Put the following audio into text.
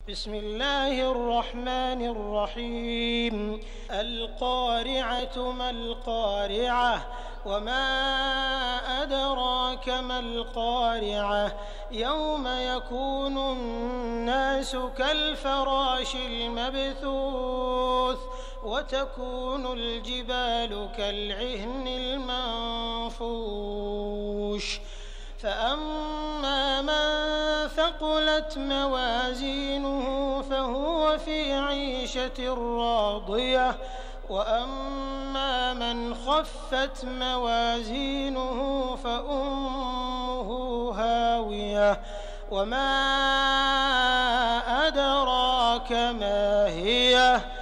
بسم الله الرحمن الرحيم القارعة ما القارعة وما أدراك ما القارعة يوم يكون الناس كالفراش المبثوث وتكون الجبال كالعهن المنفوش فأما من ثقلت موازينه فهو في عيشة راضية وأما من خفت موازينه فأمه هاوية وما أدراك ما هي